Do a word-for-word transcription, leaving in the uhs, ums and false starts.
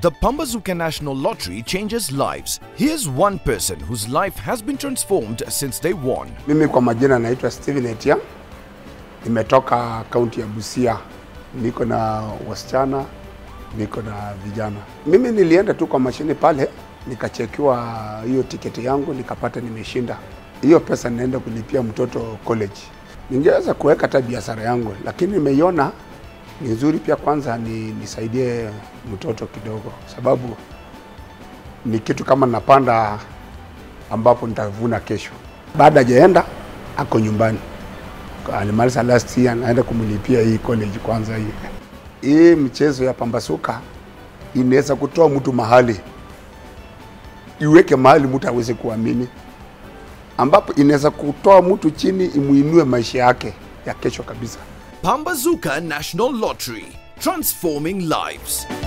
The Pambazuka National Lottery changes lives. Here's one person whose life has been transformed since they won. Mimi kwa majina naitwa Steven Etia. Nimetoka kaunti ya Busia. Niko na wasichana, niko na vijana. Mimi nilienda tu kwa mashine pale, nikachekiwa hiyo tiketi yangu, nikapata nimeshinda. Hiyo pesa naenda kulipia mtoto college. Ningeweza kuweka hata biashara yangu, lakini nimeiona ni nzuri pia kwanza ni nisaidie mtoto kidogo, sababu ni kitu kama napanda ambapo nitavuna kesho. Baada hajaenda ako nyumbani. Alimaliza last year, naenda kumlipia hii college kwanza hii. Hii mchezo ya Pambazuka inaweza kutoa mtu mahali, iweke mahali mtu aweze kuamini, ambapo inaweza kutoa mtu chini imuinue maisha yake ya kesho kabisa. Pambazuka National Lottery, transforming lives.